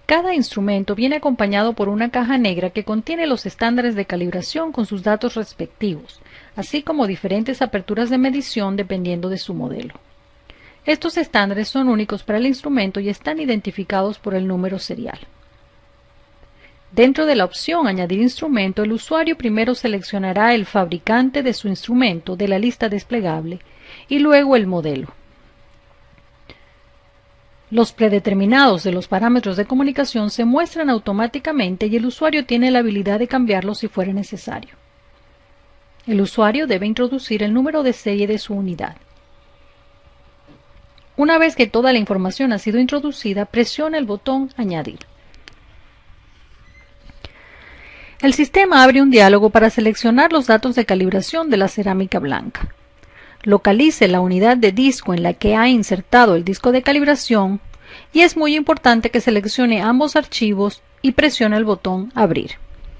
Cada instrumento viene acompañado por una caja negra que contiene los estándares de calibración con sus datos respectivos, así como diferentes aperturas de medición dependiendo de su modelo. Estos estándares son únicos para el instrumento y están identificados por el número serial. Dentro de la opción Añadir instrumento, el usuario primero seleccionará el fabricante de su instrumento de la lista desplegable y luego el modelo. Los predeterminados de los parámetros de comunicación se muestran automáticamente y el usuario tiene la habilidad de cambiarlos si fuera necesario. El usuario debe introducir el número de serie de su unidad. Una vez que toda la información ha sido introducida, presione el botón Añadir. El sistema abre un diálogo para seleccionar los datos de calibración de la cerámica blanca. Localice la unidad de disco en la que ha insertado el disco de calibración y es muy importante que seleccione ambos archivos y presione el botón Abrir.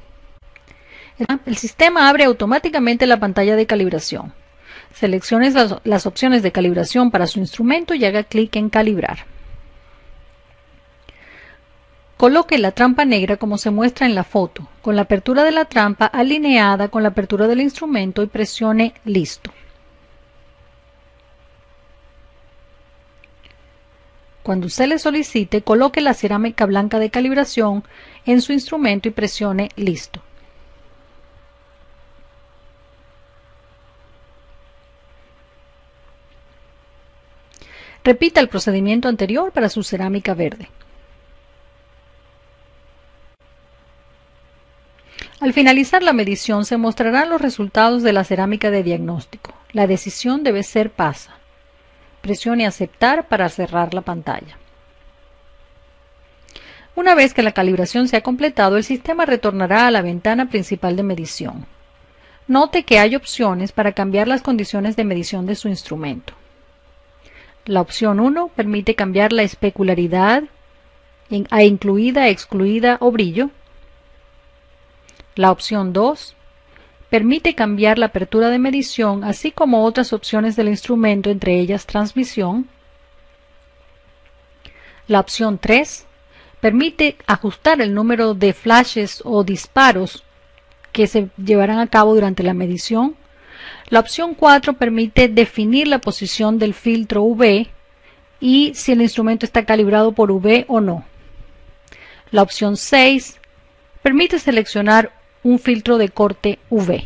El sistema abre automáticamente la pantalla de calibración. Seleccione las opciones de calibración para su instrumento y haga clic en Calibrar. Coloque la trampa negra como se muestra en la foto, con la apertura de la trampa alineada con la apertura del instrumento y presione Listo. Cuando usted le solicite, coloque la cerámica blanca de calibración en su instrumento y presione Listo. Repita el procedimiento anterior para su cerámica verde. Al finalizar la medición se mostrarán los resultados de la cerámica de diagnóstico. La decisión debe ser PASA. Presione Aceptar para cerrar la pantalla. Una vez que la calibración se ha completado, el sistema retornará a la ventana principal de medición. Note que hay opciones para cambiar las condiciones de medición de su instrumento. La opción 1 permite cambiar la especularidad a incluida, excluida o brillo. La opción 2 permite cambiar la apertura de medición, así como otras opciones del instrumento, entre ellas transmisión. La opción 3 permite ajustar el número de flashes o disparos que se llevarán a cabo durante la medición. La opción 4 permite definir la posición del filtro UV y si el instrumento está calibrado por UV o no. La opción 6 permite seleccionar un filtro de corte UV.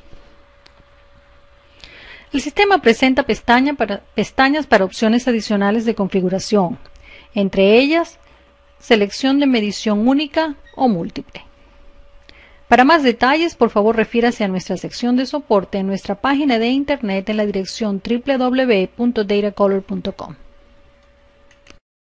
El sistema presenta pestañas para opciones adicionales de configuración, entre ellas selección de medición única o múltiple. Para más detalles, por favor refiérase a nuestra sección de soporte en nuestra página de internet en la dirección www.datacolor.com.